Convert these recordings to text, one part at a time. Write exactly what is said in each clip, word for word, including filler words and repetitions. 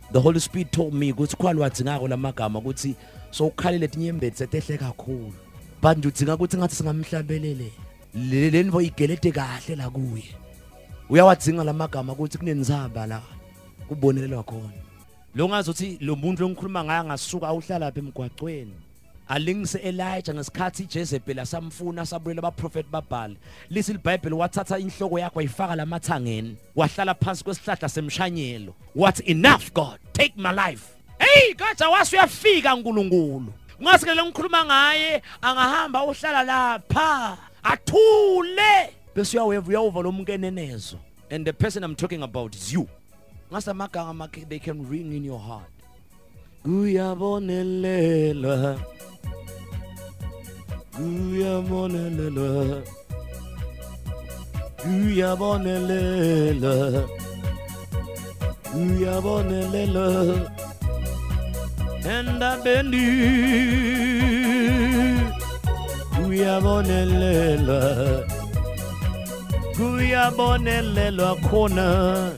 The Holy Spirit told me ukuthi kwalo wadingako lamagama ukuthi so ukhalele tinyembeti setehle kakhulu. But udinga ukuthi ngathi singamhlabelele. Le nvo igelete kahle la kuye. Uyawadinga lamagama ukuthi kunenzaba la kubonelelwa khona. Lo ngazi ukuthi lo muntu longikhuluma ngaye ngasuka awuhlala lapha emgwaqweni. Alingise Elijah ngesikhathi Jezebel asamfuna sabulela abaprofeti babhali. Lisi iBhayibheli wathatha inhloko yakhe wayifaka lamathangeni. Wahlala phansi kwesihlahla semshanyelo. What enough God, take my life. Hey, God awasuyafika uNkulunkulu. Ungasikele ngikhuluma ngaye angahamba uhlala lapha. Athule. Bese uyaweva uyawova lo mkenenezo. And the person I'm talking about is you. Ngasa magama they can ring in your heart. Kuyabonelelwa. Kuyabonelelwa. Kuyabonelelwa. Kuyabonelelwa. Endabeni. Kuyabonelelwa. Kuyabonelelwa khona.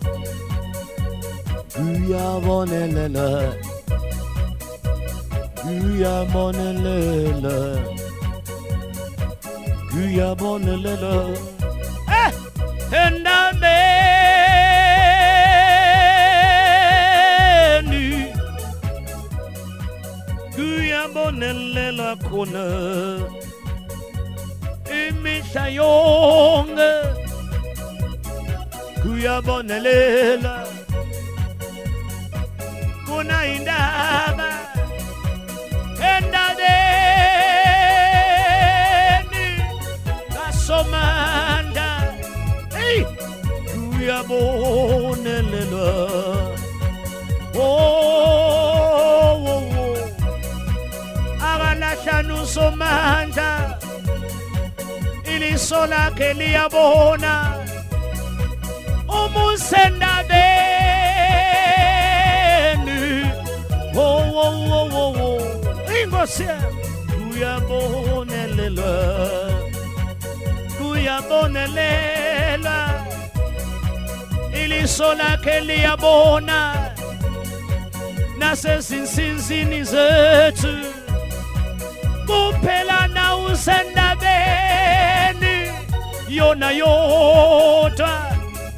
Kuyabonelelwa. Kuyabonelelwa. Kuyabonelelwa. Eh! Endabeni. Kuyabonelelwa khona. Imihla yonke. Kuyabonelelwa. Kuna indaba. Endabeni kasomanda. Hey, kuyabonelelwa. Oh, oh, oh. Abalahlanu somanda. Iliso lakhe liyabona. Umusendabeni. Oh, oh, oh, oh, oh. Kuyabonelelwa. Kuyabonelelwa. Iliso lakhe liyabona. Nasezinsinzini zethu. Kuphela na usendabeni. Yona yodwa.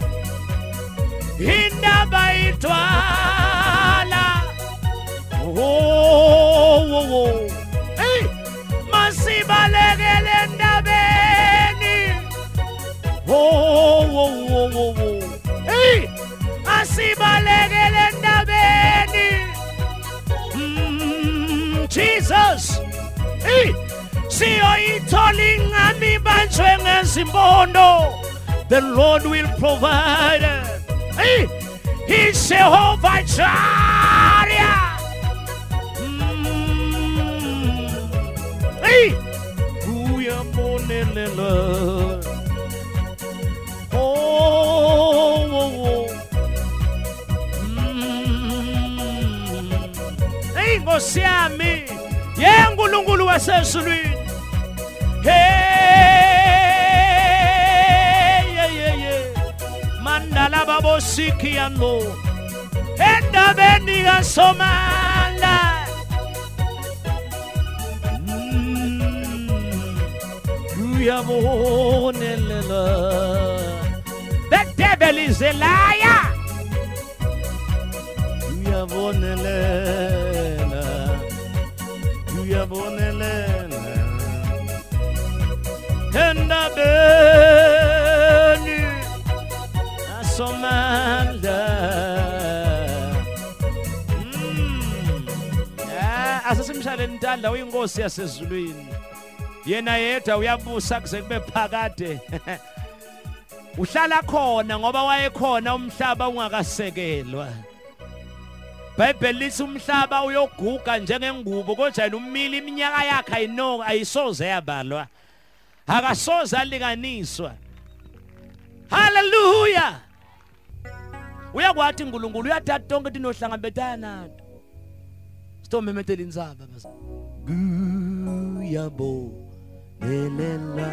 Indaba itwala. Oh, oh, oh. Hey, masibalekele ndabeni. Oh, oh, oh, oh, oh. Hey, asibalekele ndabeni. Mm, Jesus. Hey, siyo itholi ngami banjwe ngezimbondo. The Lord will provide. Hey, He's Jehovah Jireh. Kuyabonelelwa. Oh, oh, oh. Mm. Hey, Nkosi yami, ye uNkulunkulu wasezulwini. Hey, yeah, yeah, yeah. Mandala babosiki yano. Endabeni kasomanda. The devil is a liar. Kuyabonelelwa. Kuyabonelelwa. Endabeni kasomanda. Asasimshaleni ntanda uyinkosi yasezulwini. Yena yedwa uyabusa kuze kube phakade. Uhlala khona ngoba wayekhona umhlaba ungakasekelwa. Bible lithi umhlaba uyoguga njengengubo kodwa umili iminyaka yakhe ayinoko ayisoze yabalwa. Akasoze alinganiswa. Hallelujah. Uyakwathi uNkulunkulu uyathatha tonke tinohlangabetana nato. Stomemethela inzaba base. Kuyabonelelwa.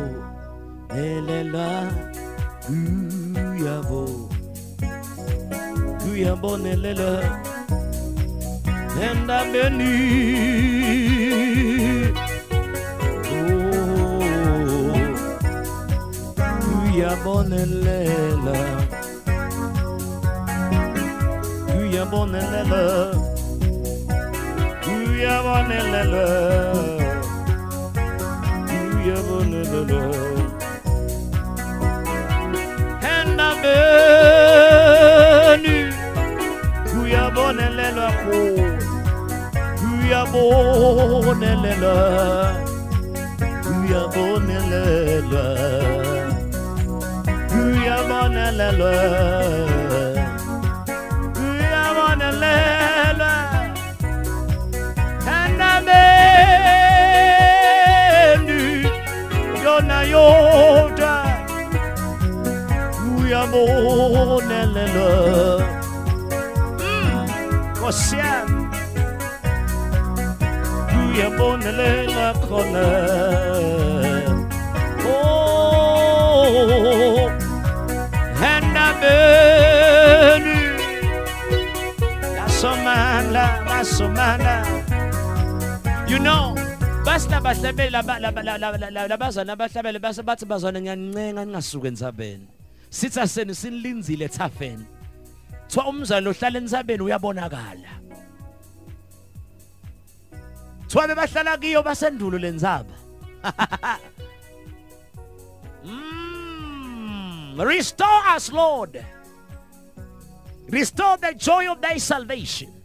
Kuyabonelelwa. Kuyabonelelwa. Kuyabonelelwa endabeni. Oh, kuyabonelelwa, kuyabonelelwa, kuyabonelelwa, kuyabonelelwa endabeni. Kuyabonelelwa ko, kuyabonelelwa, kuyabonelelwa, kuyabonelelwa, kuyabonelelwa endabeni yona yodwa. Kuyabonelelwa Kosian, kuyabonelelwa khona. Oh, endabeni lasomana, lasomana. You know, basi labahlabeli labazana abahlabeli base bathi bazona ngiyancenga ningasuke entsabeni. Sitha senu sinilinzile ethafeni. Twa umzalo ohlala entsabeni uyabonakala. Twa bebahlala kiyo basendulo lenzaba. Mm, restore us, Lord. Restore the joy of thy salvation.